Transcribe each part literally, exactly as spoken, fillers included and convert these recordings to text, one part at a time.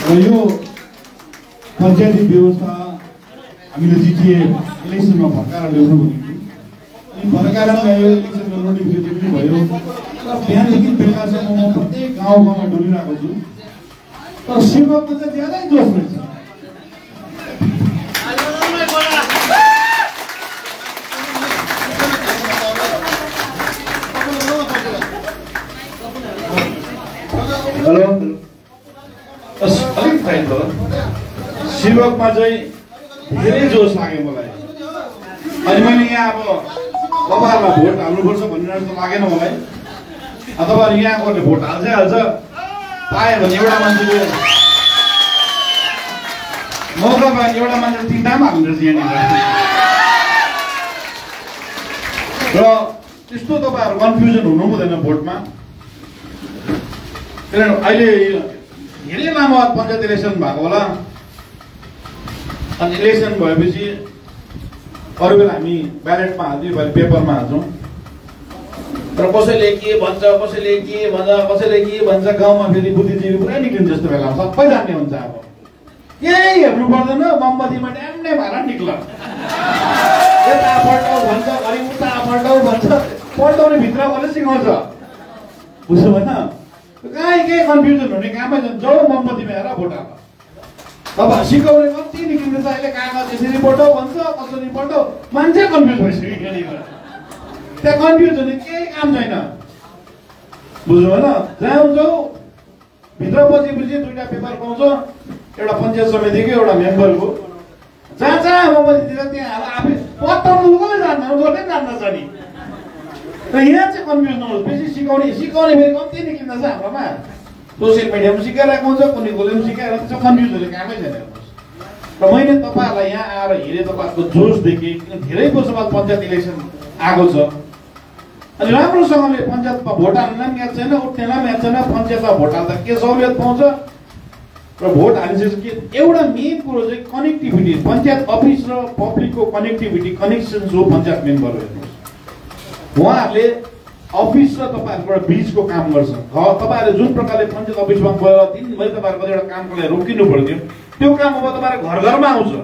र यो पञ्चायती व्यवस्था हामीले जिटिए इलेक्सनमा भर्काएर ल्याउनु भनेको अनि भर्काएर ल्यायो इलेक्सनको नोटिफिकेसन पनि भयो तर बिहानदेखि बेलुकासम्म म प्रत्येक गाउँ गाउँमा डोलिरहेको छु तर सेवकको चाहिँ ज्यादै जोस रहेछ हेलो अलिक टाइम भयो सेवकमा चाहिँ धेरै जोस लाग्यो मलाई अनि मैले यहाँ अब तपाईँहरूलाई भोट हाल्नुपर्छ भनेर त लागेन मलाई अथवा यहाँकोले भोट हाल्छै हाल्छ पायो भने एउटा मान्छेले मौका पायो एउटा मान्छेले तिनवटा पनि हाल्नु रहेछ यहाँनिर र त्यस्तो तपाईँहरू कन्फ्युजन हुनु हुँदैन भोटमा किनभने अहिले धेरै लामो पञ्चायत इलेक्सन भएको होला अनि इलेक्सन भएपछि अरू बेला हामी ब्यालेटमा हाल्छौँ भने पेपरमा हाल्छौँ तर कसैले के भन्छ कसैले के भन्छ कसैले के भन्छ गाउँमा फेरि बुद्धिजीवी पुरै निक्लिन्छ जस्तो बेलामा सबै जान्ने हुन्छ अब केही हेर्नु पर्दैन मोमबत्तीमा ड्याम्ने भएर निक्ल यता पल्टाउ भन्छ घरि उता पल्टाउ भन्छ पल्टाउने भित्र कसले सिकाउँछ बुझ्नु भएन कहीँ केही कन्फ्युजन हुने कामै छ जो मोमबत्तीमा हेर भोट हाल अब सिकाउने कति निक्लिँदैछ अहिले कागज यसरी पल्टाउ भन्छ कसरी पल्टाउ मान्छे कन्फ्युज भइसक्यो यहाँनिर त्यहाँ कन्फ्युज हुने केही काम छैन बुझ्नु भएन जहाँ हुन्छ भित्र पसेपछि दुईवटा पेपर पाउँछ एउटा पञ्चायत समितिको एउटा मेम्बरको जहाँ जहाँ मोमबत्तीतिर त्यहाँ हाल आफै पत्ताउनु कसले जान्दैन गर्नै जान्दछ नि र यहाँ चाहिँ कन्फ्युज नहोस् बेसी सिकाउने सिकाउने फेरि कति निक्लिँदैछ हाम्रोमा सोसियल मिडियामा सिकाइरहेको हुन्छ कुनै कसले पनि सिकाइरहेको छ कन्फ्युज हुने कामै छैन र मैले तपाईँहरूलाई यहाँ आएर हेरेँ तपाईँहरूको जोस देखेँ किन धेरै वर्ष बाद पञ्चायत इलेक्सन आएको छ अनि राम्रोसँगले पञ्चायतमा भोट हाल्न पनि याद छैन उठ्नेलाई पनि याद छैन पञ्चायतमा भोट हाल्दा के सहुलियत पाउँछ र भोट हालिसकेपछि के एउटा मेन कुरो चाहिँ कनेक्टिभिटी पञ्चायत अफिस र पब्लिकको कनेक्टिभिटी कनेक्सन जो पञ्चायत मेम्बर हेर्नुहोस् उहाँहरूले अफिस र तपाईँहरूको बिचको काम गर्छ तपाईँहरूले जुन प्रकारले पञ्चायत अफिसमा गएर दिनभरि तपाईँहरूको एउटा कामको लागि रोकिनु पर्थ्यो त्यो काम अब तपाईँहरूको घर घरमा आउँछ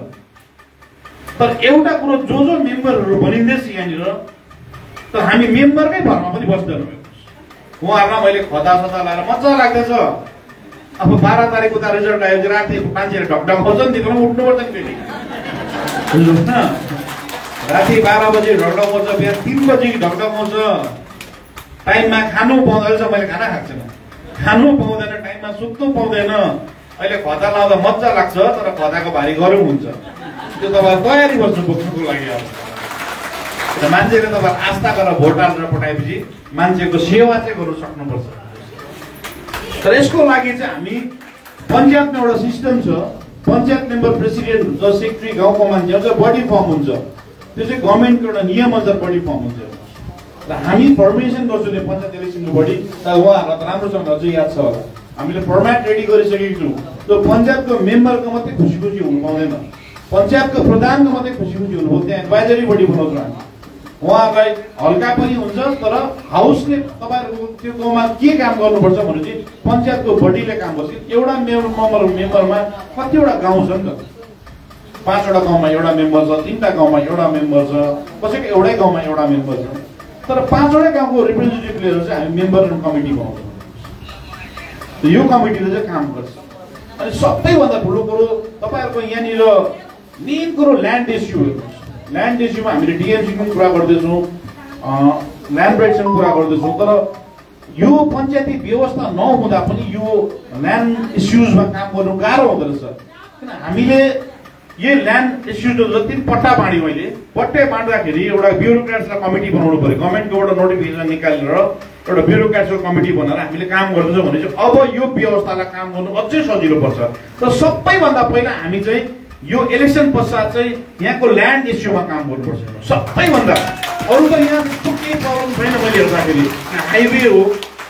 तर एउटा कुरो जो जो मेम्बरहरू बनिँदैछ यहाँनिर तर हामी मेम्बरकै भरमा पनि बस्दैन उहाँहरूलाई मैले खदा सदा लाएर मजा लाग्दैछ अब बाह्र तारिक उता रिजल्ट आयो राति मान्छेहरू ढकढक आउँछ नि त्यतिखेर उठ्नुपर्छ नि फेरि बुझ्नुहोस् न राति बाह्र बजी ढकढक आउँछ बिहान तिन बजी ढकढक आउँछ टाइममा खानु पाउँदैन मैले खाना खाएको छैन खानु पाउँदैन टाइममा सुत्नु पाउँदैन अहिले खदा लाउँदा मजा लाग्छ तर खदाको भारी गरौँ हुन्छ त्यो तपाईँ तयारी गर्छु बोक्नुको लागि अब मान्छेले तपाईँ आस्था गरेर भोट हालेर पठाएपछि मान्छेको सेवा चाहिँ गर्नु सक्नुपर्छ तर यसको लागि चाहिँ हामी पञ्चायतमा एउटा सिस्टम छ पञ्चायत मेम्बर प्रेसिडेन्ट हुन्छ सेक्रेटरी गाउँको मान्छे अझ बडी फर्म हुन्छ त्यो चाहिँ गभर्मेन्टको एउटा नियम अनुसार बडी फर्म हुन्छ र हामी फर्मेसन गर्छौँ नि पञ्चायत इलेक्सनको बडी तर उहाँहरूलाई त राम्रोसँग अझै याद छ होला हामीले फर्मेट रेडी गरिसकेको छौँ त्यो पञ्चायतको मेम्बरको मात्रै खुसी खुसी हुनु पाउँदैन पञ्चायतको प्रधानको मात्रै खुसी खुसी हुनु हो त्यहाँ एडभाइजरी बडी बनाउँछौँ हामी उहाँहरूलाई हल्का पनि हुन्छ तर हाउसले तपाईँहरूको त्यो गाउँमा के काम गर्नुपर्छ भने चाहिँ पञ्चायतको बडीले काम गर्छ एउटा मेम्बर मेम्बरमा कतिवटा गाउँ छ नि त पाँचवटा गाउँमा एउटा मेम्बर छ तिनवटा गाउँमा एउटा मेम्बर छ कसैको एउटै गाउँमा एउटा मेम्बर छ तर पाँचवटै गाउँको रिप्रेजेन्टेटिभ लिएर चाहिँ हामी मेम्बर कमिटी बनाउँछौँ यो कमिटीले चाहिँ काम गर्छ अनि सबैभन्दा ठुलो कुरो तपाईँहरूको यहाँनिर मेन कुरो ल्यान्ड इस्यु ल्यान्ड इस्युमा हामीले डिएमसीको पनि कुरा गर्दैछौँ ल्यान्ड राइट्सको पनि कुरा गर्दैछौँ तर यो पञ्चायती व्यवस्था नहुँदा पनि यो ल्यान्ड इस्युजमा काम गर्नु गाह्रो हुँदो रहेछ किन हामीले यो ल्यान्ड इस्युजहरू जति पनि पट्टा बाँड्यो मैले पट्टै बाँड्दाखेरि एउटा ब्युरोक्रेट्सलाई कमिटी बनाउनु पऱ्यो गभर्मेन्टको एउटा नोटिफिकेसन निकालेर एउटा ब्युरोक्रेट्सको कमिटी बनाएर हामीले काम गर्दैछौँ भने चाहिँ अब यो व्यवस्थालाई काम गर्नु अझै सजिलो पर्छ र सबैभन्दा पहिला हामी चाहिँ यो इलेक्सन पश्चात चाहिँ यहाँको ल्यान्ड इस्युमा काम गर्नुपर्छ सबैभन्दा अरू त यहाँ त्यस्तो केही प्रब्लम छैन मैले हेर्दाखेरि हाइवे हो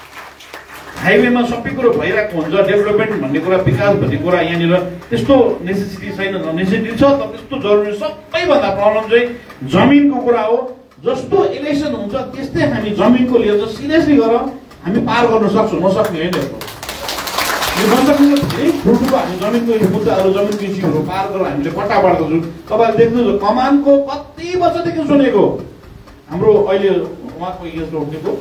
हाइवेमा सबै कुरो भइरहेको हुन्छ डेभलपमेन्ट भन्ने कुरा विकास भन्ने कुरा यहाँनिर त्यस्तो नेसेसिटी छैन नेसेसिटी छ तर त्यस्तो जरुरी सबैभन्दा प्रब्लम चाहिँ जमिनको कुरा हो जस्तो इलेक्सन हुन्छ त्यस्तै हामी जमिनको लिएर सिरियसली गरेर हामी पार गर्न सक्छौँ नसक्ने होइन यो बन्दको धेरै ठुल्ठुलो हामी जमिनको मुद्दाहरू जमिनको इस्युहरू पार गरेर हामीले पट्टा बाँड्दैछौँ। तपाईँले देख्नुहुन्छ कमानको कति वर्षदेखि सुनेको हाम्रो अहिले उहाँको यस्तो उठेको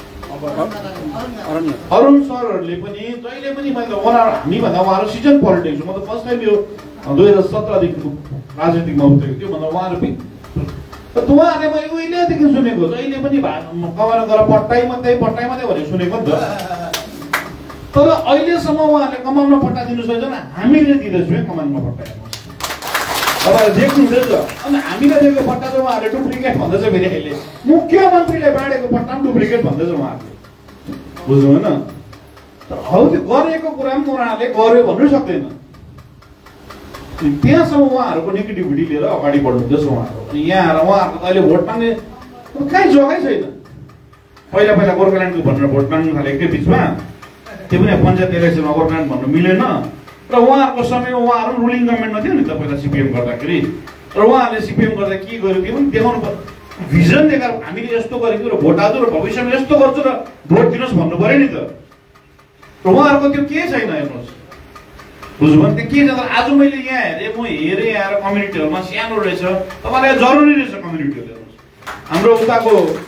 अरुण सरहरूले पनि जहिले पनि मैले उहाँहरू हामीभन्दा उहाँहरू सिजन पोलिटिक्स म त फर्स्ट टाइम यो दुई हजार सत्रदेखिको राजनीतिकमा उत्रेको थियो भन्दा उहाँहरू पनि उहाँहरूले मैले उहिलेदेखि सुनेको जहिले पनि कमान गएर पट्टाइ मात्रै पट्टाइ मात्रै भनेर सुनेको नि त। तर अहिलेसम्म उहाँहरूले कमानमा पट्टा दिनु सक्दैन, हामीले दिँदैछौँ है कमानमा पट्टा। तपाईँहरूले देख्नुहुँदैछ। अनि हामीले दिएको पट्टा चाहिँ उहाँहरूले डुप्लिकेट भन्दैछ फेरि अहिले मुख्यमन्त्रीले बाँडेको पट्टा पनि डुप्लिकेट भन्दैछ उहाँहरूले, बुझ्नु होइन। तर हौ त्यो गरेको कुरा पनि उहाँहरूले गर्यो भन्नु सक्दैन। त्यहाँसम्म उहाँहरूको नेगेटिभिटी लिएर अगाडि बढ्नुहुँदैछ उहाँहरू। अनि यहाँ आएर उहाँहरूको त अहिले भोट माग्ने कहीँ जग्गै छैन। पहिला पहिला गोर्खाल्यान्डको भनेर भोट माग्नु थाले एकै बिचमा, त्यो पनि पञ्चायत इलेक्सनमा गोर्खाल्यान्ड भन्नु मिलेन। र उहाँहरूको समयमा उहाँहरू रुलिङ गभर्मेन्टमा थियो नि त पहिला सिपिएम गर्दाखेरि। र उहाँहरूले सिपिएम गर्दा के गर्यो त्यो पनि देखाउनु पर्यो, भिजन देखाएर हामीले यस्तो गरेको र भोट हाल्छु र भविष्यमा यस्तो गर्छु र भोट दिनुहोस् भन्नु पऱ्यो नि त। र उहाँहरूको त्यो के छैन हेर्नुहोस्, बुझ्नु भने त्यो के छ। आज मैले यहाँ हेरेँ, म हेरेँ आएर कम्युनिटीहरूमा सानो रहेछ, तपाईँलाई जरुरी रहेछ कम्युनिटीहरू हेर्नुहोस्। हाम्रो उताको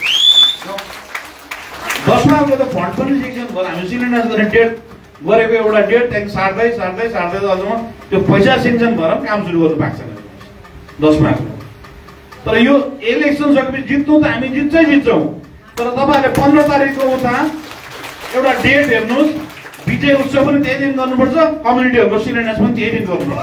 दसमाको त फन्ड पनि सेक्सन भयो, हामी सिलिन्डर गर्ने डेट गरेको एउटा डेट त्यहाँदेखि साट्दै साट्दै साट्दै अझमा त्यो पैसा सेङ्सन भएर पनि काम सुरु गर्नु पाएको छैन दसमाको। तर यो इलेक्सन सकेपछि जित्नु त हामी जित्छै जित्छौँ। तर तपाईँहरूले पन्ध्र तारिकको उता एउटा डेट हेर्नुहोस्, विजय उत्सव पनि त्यही दिन गर्नुपर्छ, कम्युनिटीहरूको सिलिन्डर पनि त्यही दिन गर्नुपर्छ।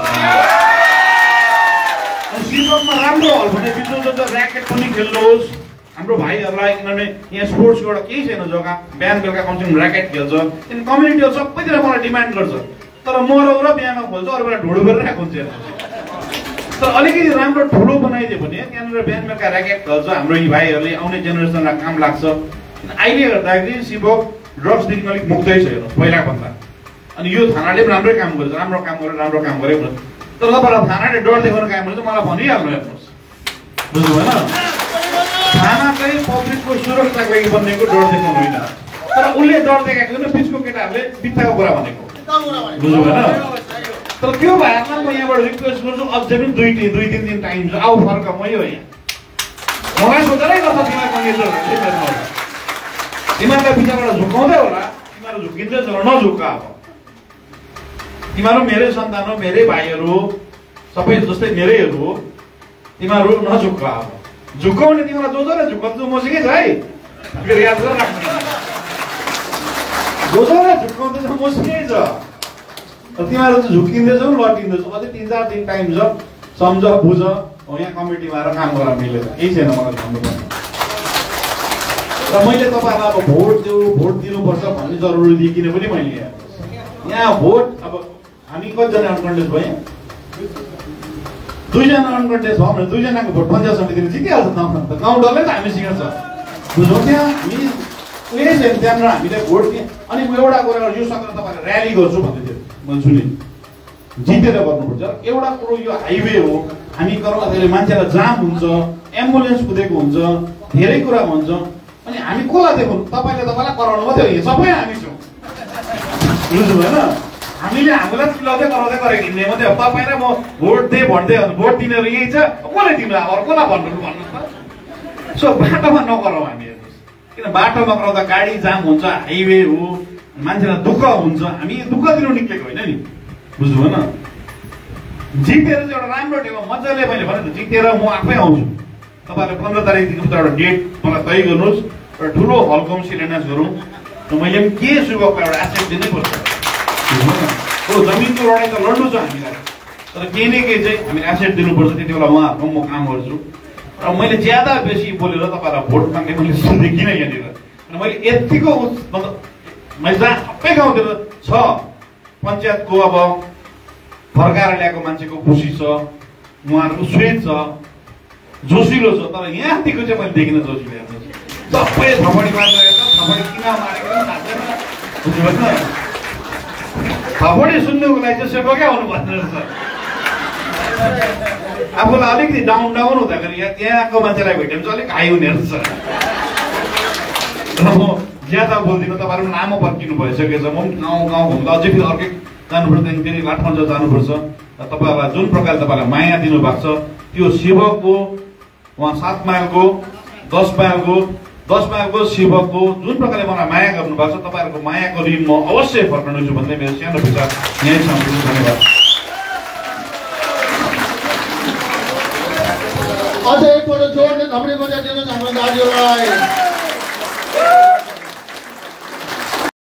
अनि सिपकमा राम्रो हल भने बिजुली ऱ्याकेट पनि खेल्नुहोस् हाम्रो भाइहरूलाई, किनभने यहाँ स्पोर्ट्सको एउटा केही छैन जग्गा, बिहान बेलुका कमसेकम ऱ्याकेट खेल्छ। किन कम्युनिटीहरू सबैतिर मलाई डिमान्ड गर्छ, तर मरौ र बिहामा खोल्छ, अरू बेला ढोडो गरेर राखेको हुन्छ। तर अलिकति राम्रो ठुलो बनाइदियो भने त्यहाँनिर बिहान बेलुका ऱ्याकेट खेल्छ, हाम्रो यी भाइहरूले आउने जेनेरेसनलाई काम लाग्छ। अहिले हेर्दाखेरि सिपक ड्रग्सदेखि अलिक मुक्तै छ हेर्नुहोस् पहिलाभन्दा। अनि यो थानाले पनि राम्रै काम गर्छ, राम्रो काम गरेर राम्रो काम गरेको छ। तर तपाईँलाई थानाले डर देखाउने काम गर्छ, मलाई भनिहाल्नु हेर्नुहोस्, बुझ्नु भएन। थाना चाहिँ पब्लिकको सुरक्षाको लागि बनेको, डर देखाउनु होइन। तर उसले डर देखाएको छैन, बिचको केटाहरूले बित्थाको कुरा भनेको, बुझ्नु भएन। तर त्यो भएन म यहाँबाट रिक्वेस्ट गर्छु, अझै पनि दुई दुई तिन दिन टाइम छ, आऊ फर्क म यो यहाँ मलाई सोधेरै गर्छ तिमीलाई कङ्ग्रेसहरू तिमीहरूलाई पछाबाट झुकाउँदै होला, तिमीहरू झुकिँदै नझुका। अब तिमीहरू मेरै सन्तान हो, मेरै भाइहरू हो, सबै जस्तै मेरैहरू हो, तिमीहरू नझुका। अब झुकाउने तिमीलाई जो जसले झुकाउँछु मसिकै छ है, फेरि याद गरेर राख्नु, जो जसले झुकाउँदैछ मसिकै छ। तिमीहरू चाहिँ झुकिँदैछौ लटिँदैछौ, अझै तिन चार दिन टाइम छ, सम्झ बुझ, यहाँ कमिटीमा आएर काम गरेर मिलेर केही छैन मलाई भन्नुपर्ने। र मैले तपाईँहरूलाई अब भोट देऊ भोट दिनुपर्छ भन्ने जरुरी देखिन पनि मैले यहाँ भोट अब हामी कतिजना अनकन्टेस्ट भयो, दुईजना अनकन्टेस्ट भयो भने दुईजनाको भोट पञ्चायत समितिले जितिहाल्छ। गाउँ डल्लै त हामी सिकेको छ, बुझ्नु। त्यहाँ हामी उयो छैन, त्यहाँनिर हामीले भोट दिएँ। अनि म एउटा कुरा यो सकेर तपाईँले ऱ्याली गर्छु भन्दै थियो, मैले सुने जितेर गर्नुपर्छ। एउटा कुरो यो हाइवे हो, हामी गर्दा धेरै मान्छेलाई जाम हुन्छ, एम्बुलेन्स कुदेको हुन्छ, धेरै कुरा हुन्छ। अनि हामी कसलाई देखाउनु, तपाईँले तपाईँलाई कराउनु मात्रै हो, सबै हामी छौँ, बुझ्नु भएन। हामीले हामीलाई चिलाउँदै कराउँदै गरेको हिँड्ने मात्रै हो। तपाईँ र म भोट दे भन्दै भोट दिनेहरू यही छ, कसलाई दिनु अब कसलाई भन्नु भन्नुहोस् त। सो बाटोमा नकराउँ हामी, हेर्नुहोस्, किन बाटोमा कराउँदा गाडी जाम हुन्छ, हाइवे हो, मान्छेलाई दुःख हुन्छ। हामी दुःख दिनु निक्लेको होइन नि, बुझ्नु भएन। जितेर चाहिँ एउटा राम्रो टेमा मजाले मैले भने त जितेर म आफै आउँछु। तपाईँले पन्ध्र तारिकदेखि एउटा डेट मलाई तय गर्नुहोस्, एउटा ठुलो हलकम शिलान्यास गरौँ। र मैले पनि के सुगको एउटा एसेट दिनै पर्छ, हो जमिनको लडाइँ त लड्नु छ हामीलाई, तर केही न केही चाहिँ हामी एसेट दिनुपर्छ। त्यति बेला उहाँहरूको म काम गर्छु। र मैले ज्यादा बेसी बोलेर तपाईँलाई भोट माग्ने मैले सुन्दिनँ यहाँनिर। र मैले यतिको मतलब मैले जहाँ सबै गाउँतिर छ पञ्चायतको अब फर्काएर ल्याएको मान्छेको खुसी छ, उहाँहरूको स्वेत छ, जोसिलो छ। तर यहाँदेखिको चाहिँ मैले देखिनँ जोसिलो, हेर्नुहोस् सबै थपडी मारेर हेर्छ, थपडी किन मारेको पनि थाहा छैन, बुझ्नुभएन। थपडी सुन्नुको लागि चाहिँ सेवकै आउनु पर्ने रहेछ। आफूलाई अलिकति डाउन डाउन हुँदाखेरि यहाँ त्यहाँको मान्छेलाई भेट्यो भने चाहिँ अलिक हाई हुने रहेछ। र म ज्यादा बोल्दिनँ, तपाईँहरू पनि लामो पर्खिनु भइसकेछ। म पनि गाउँ गाउँ घुम्दा अझै फेरि अर्कै जानुपर्छ, त्यहाँदेखि फेरि लाठमन्चो जानुपर्छ। तपाईँहरूलाई जुन प्रकारले तपाईँलाई माया दिनुभएको छ त्यो शिवको उहाँ सात माइलको दस माइलको दस माइलको शिवको जुन प्रकारले मलाई माया गर्नुभएको छ तपाईँहरूको मायाको ऋण म अवश्य फर्काउनेछु भन्दै मेरो सानो विचार यहीँ सम्पूर्ण। धन्यवाद। अझै एकपल्ट जोडले थप्ने बजाइदिनुहोस् हाम्रो दाजुलाई।